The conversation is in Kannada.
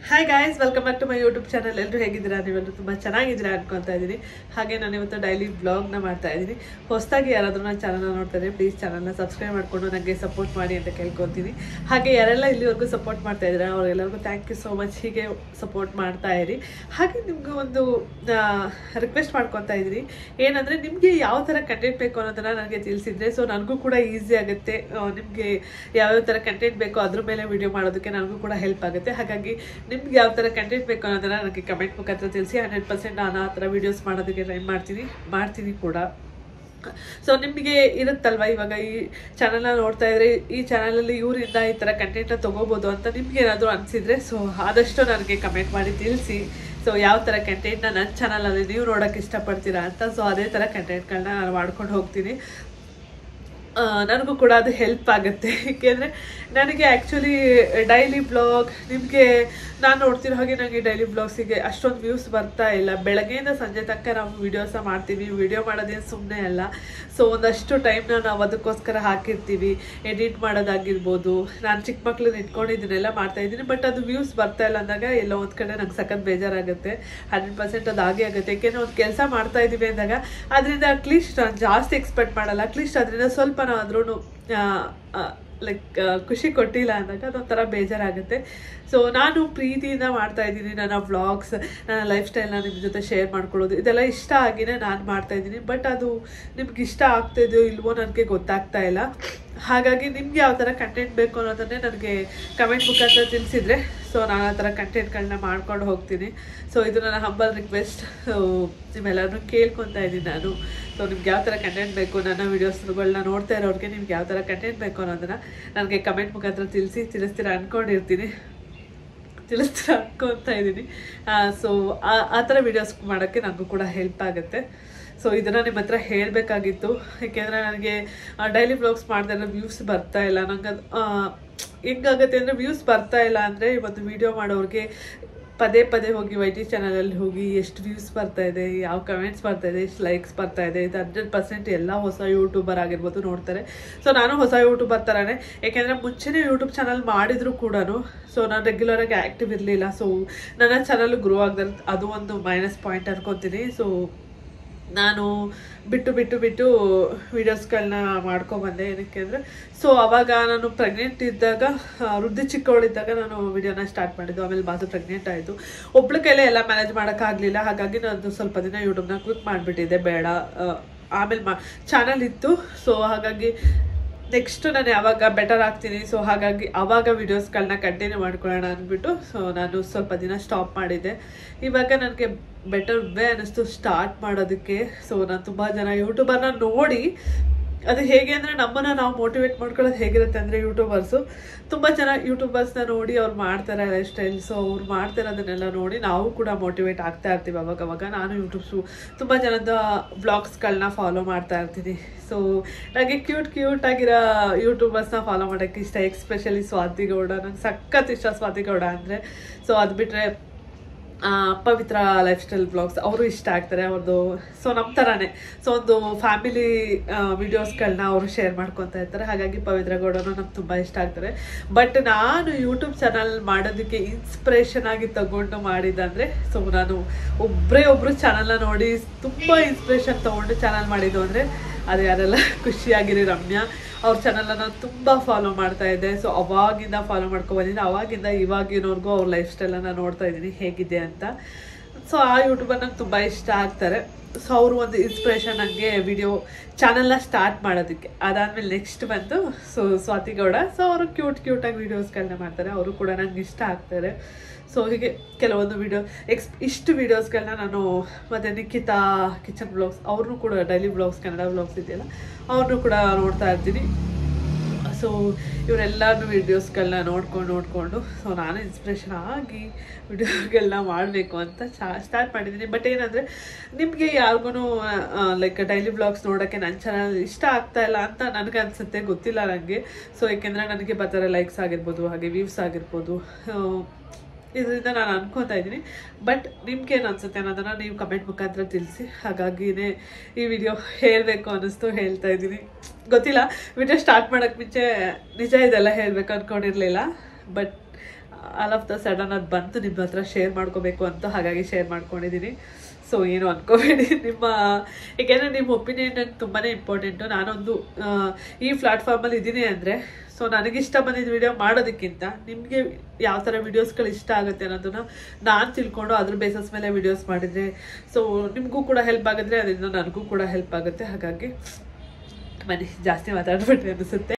Hi guys, welcome back to my YouTube channel. ಎಲ್ಲರೂ ಹೇಗಿದ್ದೀರಾ? ನೀವೆಲ್ಲರೂ ತುಂಬ ಚೆನ್ನಾಗಿದ್ದೀರಾ ಅನ್ಕೊತಾ ಇದ್ದೀನಿ. ಹಾಗೆ ನಾನು ಇವತ್ತು ಡೈಲಿ ವ್ಲಾಗ್ನ ಮಾಡ್ತಾ ಇದ್ದೀನಿ. ಹೊಸದಾಗಿ ಯಾರಾದರೂ ನನ್ನ ಚಾನಲ್ನ ನೋಡ್ತಾ ಇದ್ದರೆ ಪ್ಲೀಸ್ ಚಾನಲ್ನ ಸಬ್ಸ್ಕ್ರೈಬ್ ಮಾಡಿಕೊಂಡು ನನಗೆ ಸಪೋರ್ಟ್ ಮಾಡಿ ಅಂತ ಕೇಳ್ಕೊತೀನಿ. ಹಾಗೆ ಯಾರೆಲ್ಲ ಇಲ್ಲಿವರೆಗೂ ಸಪೋರ್ಟ್ ಮಾಡ್ತಾ ಇದ್ದೀರಾ ಅವರೆಲ್ಲರಿಗೂ ಥ್ಯಾಂಕ್ ಯು ಸೋ ಮಚ್. ಹೀಗೆ ಸಪೋರ್ಟ್ ಮಾಡ್ತಾ ಇರಿ. ಹಾಗೆ ನಿಮಗೂ ಒಂದು ರಿಕ್ವೆಸ್ಟ್ ಮಾಡ್ಕೊತಾ ಇದ್ದೀನಿ, ಏನಂದರೆ ನಿಮಗೆ ಯಾವ ಥರ ಕಂಟೆಂಟ್ ಬೇಕು ಅನ್ನೋದನ್ನು ನನಗೆ ತಿಳಿಸಿದರೆ ಸೊ ನನಗೂ ಕೂಡ ಈಸಿ ಆಗುತ್ತೆ. ನಿಮಗೆ ಯಾವ್ಯಾವ ಥರ ಕಂಟೆಂಟ್ ಬೇಕೋ ಅದ್ರ ಮೇಲೆ ವಿಡಿಯೋ ಮಾಡೋದಕ್ಕೆ ನನಗೂ ಕೂಡ ಹೆಲ್ಪ್ ಆಗುತ್ತೆ. ಹಾಗಾಗಿ ನಿಮ್ಗೆ ಯಾವ ಥರ ಕಂಟೆಂಟ್ ಬೇಕು ಅನ್ನೋದನ್ನ ನನಗೆ ಕಮೆಂಟ್ ಮುಖಾಂತರ ತಿಳಿಸಿ. 100% ನಾನು ಆ ಥರ ವೀಡಿಯೋಸ್ ಮಾಡೋದಕ್ಕೆ ಟ್ರೈ ಮಾಡ್ತೀನಿ ಕೂಡ. ಸೊ ನಿಮಗೆ ಇರುತ್ತಲ್ವ, ಇವಾಗ ಈ ಚಾನಲ್ನ ನೋಡ್ತಾ ಇದ್ರೆ ಈ ಚಾನಲಲ್ಲಿ ಇವರಿಂದ ಈ ಥರ ಕಂಟೆಂಟ್ನ ತೊಗೋಬೋದು ಅಂತ ನಿಮ್ಗೆ ಏನಾದರೂ ಅನಿಸಿದರೆ ಸೊ ಆದಷ್ಟು ನನಗೆ ಕಮೆಂಟ್ ಮಾಡಿ ತಿಳಿಸಿ. ಸೊ ಯಾವ ಥರ ಕಂಟೆಂಟ್ನ ನನ್ನ ಚಾನಲಲ್ಲಿ ನೀವು ನೋಡೋಕ್ಕೆ ಇಷ್ಟಪಡ್ತೀರಾ ಅಂತ. ಸೊ ಅದೇ ಥರ ಕಂಟೆಂಟ್ಗಳನ್ನ ನಾನು ಮಾಡ್ಕೊಂಡು ಹೋಗ್ತೀನಿ. ನನಗೂ ಕೂಡ ಅದು ಹೆಲ್ಪ್ ಆಗುತ್ತೆ. ಏಕೆಂದರೆ ನನಗೆ ಆ್ಯಕ್ಚುಲಿ ಡೈಲಿ ಬ್ಲಾಗ್ ನಿಮಗೆ ನಾನು ನೋಡ್ತಿರೋ ಹಾಗೆ ನನಗೆ ಡೈಲಿ ಬ್ಲಾಗ್ಸಿಗೆ ಅಷ್ಟೊಂದು ವ್ಯೂಸ್ ಬರ್ತಾ ಇಲ್ಲ. ಬೆಳಗ್ಗೆಯಿಂದ ಸಂಜೆ ತನಕ ನಾವು ವೀಡಿಯೋಸ ಮಾಡ್ತೀವಿ. ವಿಡಿಯೋ ಮಾಡೋದೇನು ಸುಮ್ಮನೆ ಅಲ್ಲ. ಸೊ ಒಂದಷ್ಟು ಟೈಮ್ನ ನಾವು ಅದಕ್ಕೋಸ್ಕರ ಹಾಕಿರ್ತೀವಿ. ಎಡಿಟ್ ಮಾಡೋದಾಗಿರ್ಬೋದು, ನಾನು ಚಿಕ್ಕ ಮಕ್ಳನ್ನ ಇಟ್ಕೊಂಡಿದ್ದೀನೆಲ್ಲ ಮಾಡ್ತಾಯಿದ್ದೀನಿ. ಬಟ್ ಅದು ವ್ಯೂಸ್ ಬರ್ತಾ ಇಲ್ಲ ಅಂದಾಗ ಎಲ್ಲೋ ಒಂದು ಕಡೆ ನಂಗೆ ಸಖತ್ ಬೇಜಾರಾಗುತ್ತೆ. 100% ಅದು ಆಗೇ ಆಗುತ್ತೆ. ಏಕೆಂದರೆ ಒಂದು ಕೆಲಸ ಮಾಡ್ತಾಯಿದ್ದೀವಿ ಅಂದಾಗ ಅದರಿಂದ ಅಟ್ಲೀಸ್ಟ್ ನಾನು ಜಾಸ್ತಿ ಎಕ್ಸ್ಪೆಕ್ಟ್ ಮಾಡಲ್ಲ. ಅಟ್ಲೀಸ್ಟ್ ಅದರಿಂದ ಸ್ವಲ್ಪ ಆದ್ರೂ ಲೈಕ್ ಖುಷಿ ಕೊಟ್ಟಿಲ್ಲ ಅಂದಾಗ ಅದೊಂಥರ ಬೇಜಾರಾಗುತ್ತೆ. ಸೊ ನಾನು ಪ್ರೀತಿಯಿಂದ ಮಾಡ್ತಾ ಇದ್ದೀನಿ ನನ್ನ ವ್ಲಾಗ್ಸ್, ನನ್ನ ಲೈಫ್ ಸ್ಟೈಲ್ನ ನಿಮ್ಮ ಜೊತೆ ಶೇರ್ ಮಾಡ್ಕೊಳ್ಳೋದು, ಇದೆಲ್ಲ ಇಷ್ಟ ಆಗಿನೇ ನಾನು ಮಾಡ್ತಾಯಿದ್ದೀನಿ. ಬಟ್ ಅದು ನಿಮ್ಗೆ ಇಷ್ಟ ಆಗ್ತಾಯಿದೆಯೋ ಇಲ್ವೋ ನನಗೆ ಗೊತ್ತಾಗ್ತಾ ಇಲ್ಲ. ಹಾಗಾಗಿ ನಿಮ್ಗೆ ಯಾವ ಥರ ಕಂಟೆಂಟ್ ಬೇಕು ಅನ್ನೋದನ್ನೇ ನನಗೆ ಕಮೆಂಟ್ ಮುಖಾಂತರ ತಿಳಿಸಿದರೆ ಸೊ ನಾನು ಆ ಥರ ಕಂಟೆಂಟ್ಗಳನ್ನ ಮಾಡ್ಕೊಂಡು ಹೋಗ್ತೀನಿ. ಸೊ ಇದು ನನ್ನ ಹಂಬಲ್ ರಿಕ್ವೆಸ್ಟ್. ನಿಮ್ಮೆಲ್ಲರೂ ಕೇಳ್ಕೊತಾ ಇದ್ದೀನಿ ನಾನು. ಸೊ ನಿಮ್ಗೆ ಯಾವ ಥರ ಕಂಟೆಂಟ್ ಬೇಕು, ನನ್ನ ವೀಡಿಯೋಸ್ಗಳನ್ನ ನೋಡ್ತಾ ಇರೋರಿಗೆ ನಿಮ್ಗೆ ಯಾವ ಥರ ಕಂಟೆಂಟ್ ಬೇಕು ಅನ್ನೋದನ್ನು ನನಗೆ ಕಮೆಂಟ್ ಮುಖಾಂತರ ತಿಳಿಸ್ತೀರಾ ಅನ್ಕೊತಾ ಇದ್ದೀನಿ. ಸೊ ಆ ಥರ ವೀಡಿಯೋಸ್ ಮಾಡೋಕ್ಕೆ ನನಗೂ ಕೂಡ ಹೆಲ್ಪ್ ಆಗುತ್ತೆ. ಸೊ ಇದನ್ನು ನಿಮ್ಮ ಹತ್ರ ಹೇಳಬೇಕಾಗಿತ್ತು. ಏಕೆಂದರೆ ನನಗೆ ಡೈಲಿ ವ್ಲಾಗ್ಸ್ ಮಾಡಿದ್ರೆ ವ್ಯೂಸ್ ಬರ್ತಾ ಇಲ್ಲ. ನಂಗೆ ಅದು ಹೆಂಗಾಗುತ್ತೆ ಅಂದರೆ ವ್ಯೂಸ್ ಬರ್ತಾ ಇಲ್ಲ ಅಂದರೆ ಇವತ್ತು ವೀಡಿಯೋ ಮಾಡೋರಿಗೆ ಪದೇ ಹೋಗಿ YT ಚಾನಲಲ್ಲಿ ಹೋಗಿ ಎಷ್ಟು ವ್ಯೂಸ್ ಬರ್ತಾ ಇದೆ, ಯಾವ ಕಮೆಂಟ್ಸ್ ಬರ್ತಾ ಇದೆ, ಎಷ್ಟು ಲೈಕ್ಸ್ ಬರ್ತಾ ಇದೆ, ಇದು 100% ಎಲ್ಲ ಹೊಸ ಯೂಟ್ಯೂಬರ್ ಆಗಿರ್ಬೋದು ನೋಡ್ತಾರೆ. ಸೊ ನಾನು ಹೊಸ ಯೂಟ್ಯೂಬರ್ ಥರನೇ. ಏಕೆಂದರೆ ಮುಂಚೆನೇ ಯೂಟ್ಯೂಬ್ ಚಾನಲ್ ಮಾಡಿದರೂ ಕೂಡ ಸೊ ನಾನು ರೆಗ್ಯುಲರಾಗಿ ಆ್ಯಕ್ಟಿವ್ ಇರಲಿಲ್ಲ. ಸೊ ನನ್ನ ಚಾನಲ್ ಗ್ರೋ ಆಗದೆ ಅದು ಒಂದು ಮೈನಸ್ ಪಾಯಿಂಟ್ ಅನ್ಕೊತೀನಿ. ಸೊ ನಾನು ಬಿಟ್ಟು ವೀಡಿಯೋಸ್ಗಳನ್ನ ಮಾಡ್ಕೊಬಂದೆ. ಏನಕ್ಕೆ ಅಂದರೆ ಸೊ ಆವಾಗ ನಾನು ಪ್ರೆಗ್ನೆಂಟ್ ಇದ್ದಾಗ, ವೃದ್ಧಿ ಚಿಕ್ಕವಳಿದ್ದಾಗ ನಾನು ವಿಡಿಯೋನ ಸ್ಟಾರ್ಟ್ ಮಾಡಿದ್ದು. ಆಮೇಲೆ ಬಾದು ಪ್ರೆಗ್ನೆಂಟ್ ಆಯಿತು. ಒಬ್ಳ ಕೈಲೇ ಎಲ್ಲ ಮ್ಯಾನೇಜ್ ಮಾಡೋಕ್ಕಾಗಲಿಲ್ಲ. ಹಾಗಾಗಿ ನಾನು ಸ್ವಲ್ಪ ದಿನ ಯೂಟ್ಯೂಬ್ನ ಕ್ವಿಕ್ ಮಾಡಿಬಿಟ್ಟಿದ್ದೆ. ಬೇಡ, ಆಮೇಲೆ ಚಾನಲ್ ಇತ್ತು. ಸೊ ಹಾಗಾಗಿ ನೆಕ್ಸ್ಟ್ ನಾನು ಯಾವಾಗ ಬೆಟರ್ ಆಗ್ತೀನಿ ಸೊ ಹಾಗಾಗಿ ಆವಾಗ ವೀಡಿಯೋಸ್ಗಳನ್ನ ಕಂಟಿನ್ಯೂ ಮಾಡ್ಕೊಳ್ಳೋಣ ಅಂದ್ಬಿಟ್ಟು ಸೊ ನಾನು ಸ್ವಲ್ಪ ದಿನ ಸ್ಟಾಪ್ ಮಾಡಿದ್ದೆ. ಇವಾಗ ನನಗೆ ಬೆಟರ್ ವೇ ಅನ್ನಿಸ್ತು ಸ್ಟಾರ್ಟ್ ಮಾಡೋದಕ್ಕೆ. ಸೊ ನಾನು ತುಂಬ ಜನ ಯೂಟ್ಯೂಬರ್ನ ನೋಡಿ, ಅದು ಹೇಗೆ ಅಂದರೆ ನಮ್ಮನ್ನು ನಾವು ಮೋಟಿವೇಟ್ ಮಾಡ್ಕೊಳ್ಳೋದು ಹೇಗಿರುತ್ತೆ ಅಂದರೆ ಯೂಟ್ಯೂಬರ್ಸು ತುಂಬ ಜನ ಯೂಟ್ಯೂಬರ್ಸ್ನ ನೋಡಿ ಅವ್ರು ಮಾಡ್ತಾರೆ ಲೈಫ್ ಸ್ಟೈಲ್. ಸೊ ಅವ್ರು ಮಾಡ್ತಿರೋದನ್ನೆಲ್ಲ ನೋಡಿ ನಾವು ಕೂಡ ಮೋಟಿವೇಟ್ ಆಗ್ತಾ ಇರ್ತೀವಿ ಅವಾಗ. ನಾನು ಯೂಟ್ಯೂಬ್ಸು ತುಂಬ ಜನದ ವ್ಲಾಗ್ಸ್ಗಳನ್ನ ಫಾಲೋ ಮಾಡ್ತಾ ಇರ್ತೀನಿ. ಸೊ ನನಗೆ ಕ್ಯೂಟ್ ಆಗಿರೋ ಯೂಟ್ಯೂಬರ್ಸ್ನ ಫಾಲೋ ಮಾಡೋಕ್ಕೆ ಇಷ್ಟ. ಎಸ್ಪೆಷಲಿ ಸ್ವಾತಿ ಗೌಡ, ನಂಗೆ ಸಖತ್ ಇಷ್ಟ ಸ್ವಾತಿ ಗೌಡ ಅಂದರೆ. ಸೊ ಅದು ಬಿಟ್ಟರೆ ಪವಿತ್ರ ಲೈಫ್ ಸ್ಟೈಲ್ ಬ್ಲಾಗ್ಸ್ ಅವರು ಇಷ್ಟ ಆಗ್ತಾರೆ ಅವ್ರದ್ದು. ಸೊ ನಮ್ಮ ಥರನೇ ಸೊ ಒಂದು ಫ್ಯಾಮಿಲಿ ವಿಡಿಯೋಸ್ಗಳನ್ನ ಅವರು ಶೇರ್ ಮಾಡ್ಕೊತಾ ಇರ್ತಾರೆ. ಹಾಗಾಗಿ ಪವಿತ್ರ ಗೌಡನು ನಮ್ಗೆ ತುಂಬ ಇಷ್ಟ ಆಗ್ತಾರೆ. ಬಟ್ ನಾನು ಯೂಟ್ಯೂಬ್ ಚಾನಲ್ ಮಾಡೋದಕ್ಕೆ ಇನ್ಸ್ಪಿರೇಷನ್ ಆಗಿ ತಗೊಂಡು ಮಾಡಿದ್ದಂದರೆ ಸೊ ನಾನು ಒಬ್ಬರು ಚಾನಲ್ನ ನೋಡಿ ತುಂಬ ಇನ್ಸ್ಪಿರೇಷನ್ ತೊಗೊಂಡು ಚಾನಲ್ ಮಾಡಿದ್ದು ಅಂದರೆ ಅದು ಯಾರೆಲ್ಲ ಖುಷಿಯಾಗಿರಿ ರಮ್ಯಾ. ಅವ್ರ ಚಾನಲ್ನ ನಾನು ತುಂಬ ಫಾಲೋ ಮಾಡ್ತಾ ಇದ್ದೆ. ಸೊ ಅವಾಗಿಂದ ಫಾಲೋ ಮಾಡ್ಕೊಬಂದಿದ್ದೆ. ಅವಾಗಿಂದ ಇವಾಗಿನವರೆಗೂ ಅವ್ರ ಲೈಫ್ ಸ್ಟೈಲನ್ನು ನೋಡ್ತಾ ಇದ್ದೀನಿ ಹೇಗಿದೆ ಅಂತ. ಸೊ ಆ ಯೂಟ್ಯೂಬರ್ ನಂಗೆ ತುಂಬ ಇಷ್ಟ ಆಗ್ತಾರೆ. ಸೊ ಅವರು ಒಂದು ಇನ್ಸ್ಪಿರೇಷನ್ ನನಗೆ ವಿಡಿಯೋ ಚಾನಲ್ನ ಸ್ಟಾರ್ಟ್ ಮಾಡೋದಕ್ಕೆ. ಅದಾದಮೇಲೆ ನೆಕ್ಸ್ಟ್ ಬಂತು ಸೊ ಸ್ವಾತಿ ಗೌಡ. ಸೊ ಅವರು ಕ್ಯೂಟಾಗಿ ವೀಡಿಯೋಸ್ಗಳನ್ನ ಮಾಡ್ತಾರೆ. ಅವರು ಕೂಡ ನಂಗೆ ಇಷ್ಟ ಆಗ್ತಾರೆ. ಸೊ ಹೀಗೆ ಕೆಲವೊಂದು ಇಷ್ಟು ವೀಡಿಯೋಸ್ಗಳನ್ನ ನಾನು ಮತ್ತು ನಿಖಿತಾ ಕಿಚನ್ ಬ್ಲಾಗ್ಸ್ ಅವ್ರನ್ನೂ ಕೂಡ ಡೈಲಿ ಬ್ಲಾಗ್ಸ್ ಕನ್ನಡ ಬ್ಲಾಗ್ಸ್ ಇದೆಯಲ್ಲ ಅವ್ರನ್ನೂ ಕೂಡ ನೋಡ್ತಾ ಇರ್ತೀನಿ. ಸೊ ಇವರೆಲ್ಲರೂ ವೀಡಿಯೋಸ್ಗಳನ್ನ ನೋಡಿಕೊಂಡು ಸೊ ನಾನು ಇನ್ಸ್ಪಿರೇಷನ್ ಆಗಿ ವಿಡಿಯೋಗಳನ್ನ ಮಾಡಬೇಕು ಅಂತ ಸ್ಟಾರ್ಟ್ ಮಾಡಿದ್ದೀನಿ. ಬಟ್ ಏನಂದರೆ ನಿಮಗೆ ಯಾರಿಗೂ ಲೈಕ್ ಡೈಲಿ ಬ್ಲಾಗ್ಸ್ ನೋಡೋಕ್ಕೆ ನನ್ನ ಚಾನಲ್ ಇಷ್ಟ ಆಗ್ತಾ ಇಲ್ಲ ಅಂತ ನನಗೆ ಅನಿಸುತ್ತೆ, ಗೊತ್ತಿಲ್ಲ ನನಗೆ. ಸೊ ಏಕೆಂದರೆ ನನಗೆ ಬರ್ತಾರೆ ಲೈಕ್ಸ್ ಆಗಿರ್ಬೋದು, ಹಾಗೆ ವ್ಯೂಸ್ ಆಗಿರ್ಬೋದು. ಇದರಿಂದ ನಾನು ಅನ್ಕೋತಾ ಇದ್ದೀನಿ. ಬಟ್ ನಿಮ್ಗೇನು ಅನಿಸುತ್ತೆ ಅನ್ನೋದನ್ನು ನೀವು ಕಮೆಂಟ್ ಮುಖಾಂತರ ತಿಳಿಸಿ. ಹಾಗಾಗಿನೇ ಈ ವಿಡಿಯೋ ಹೇಳಬೇಕು ಅನ್ನಿಸ್ತು, ಹೇಳ್ತಾ ಇದ್ದೀನಿ. ಗೊತ್ತಿಲ್ಲ, ವಿಡಿಯೋ ಸ್ಟಾರ್ಟ್ ಮಾಡೋಕ್ಕೆ ಮುಂಚೆ ನಿಜ ಇದೆಲ್ಲ ಹೇಳಬೇಕು ಅಂದ್ಕೊಂಡಿರಲಿಲ್ಲ. But all of the sudden ಅದು ಬಂತು ನಿಮ್ಮ ಹತ್ರ ಶೇರ್ ಮಾಡ್ಕೋಬೇಕು ಅಂತ, ಹಾಗಾಗಿ ಶೇರ್ ಮಾಡ್ಕೊಂಡಿದ್ದೀನಿ. ಸೊ ಏನು ಅನ್ಕೋಬೇಡಿ, ಏಕೆಂದರೆ ನಿಮ್ಮ ಒಪಿನಿಯನ್ ನನಗೆ ತುಂಬಾ ಇಂಪಾರ್ಟೆಂಟು. ನಾನೊಂದು ಈ ಪ್ಲಾಟ್ಫಾರ್ಮಲ್ಲಿ ಇದ್ದೀನಿ ಅಂದರೆ ಸೊ ನನಗಿಷ್ಟ ಬಂದಿದ್ದ ವಿಡಿಯೋ ಮಾಡೋದಕ್ಕಿಂತ ನಿಮಗೆ ಯಾವ ಥರ ವೀಡಿಯೋಸ್ಗಳು ಇಷ್ಟ ಆಗುತ್ತೆ ಅನ್ನೋದನ್ನು ನಾನು ತಿಳ್ಕೊಂಡು ಅದ್ರ ಬೇಸಸ್ ಮೇಲೆ ವೀಡಿಯೋಸ್ ಮಾಡಿದರೆ ಸೊ ನಿಮಗೂ ಕೂಡ ಹೆಲ್ಪ್ ಆಗುತ್ತೆ, ಅದರಿಂದ ನನಗೂ ಕೂಡ ಹೆಲ್ಪ್ ಆಗುತ್ತೆ. ಹಾಗಾಗಿ ಜಾಸ್ತಿ ಮಾತಾಡ್ಬಿಟ್ರೆ ಅನಿಸುತ್ತೆ.